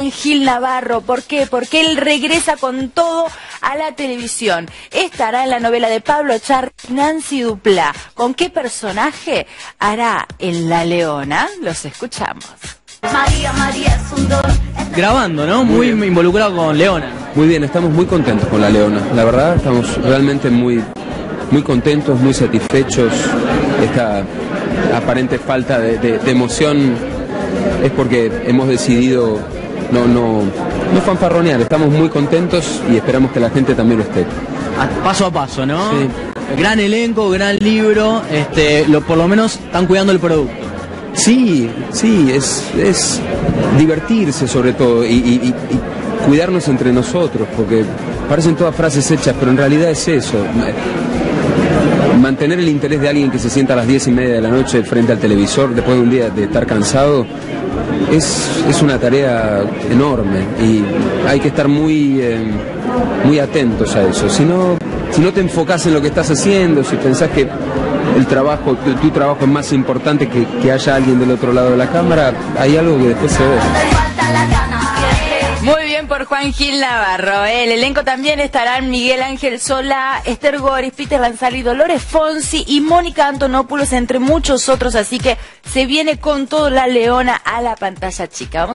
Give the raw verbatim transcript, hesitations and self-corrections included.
Gil Navarro. ¿Por qué? Porque él regresa con todo a la televisión. Estará en la novela de Pablo Echarri, Nancy Duplá. ¿Con qué personaje hará en La Leona? Los escuchamos. María, María es un don. Grabando, ¿no? Muy, muy involucrado con Leona. Muy bien, estamos muy contentos con La Leona. La verdad, estamos realmente muy, muy contentos, muy satisfechos. Esta aparente falta de, de, de emoción es porque hemos decidido no, no, no fanfarronear. Estamos muy contentos y esperamos que la gente también lo esté. A, paso a paso, ¿no? Sí. Gran elenco, gran libro, este, lo, por lo menos están cuidando el producto. Sí, sí, es, es divertirse sobre todo y, y, y cuidarnos entre nosotros, porque parecen todas frases hechas, pero en realidad es eso. Mantener el interés de alguien que se sienta a las diez y media de la noche frente al televisor después de un día de estar cansado es, es una tarea enorme y hay que estar muy, eh, muy atentos a eso. Si no, si no te enfocás en lo que estás haciendo, si pensás que el trabajo, tu, tu trabajo es más importante que, que haya alguien del otro lado de la cámara, hay algo que después se ve. Muy bien por Juan Gil Navarro. ¿eh? El elenco también estarán Miguel Ángel Solá, Esther Goris, Peter Lanzari, Dolores Fonsi y Mónica Antonopoulos, entre muchos otros. Así que se viene con todo La Leona a la pantalla chica. Vamos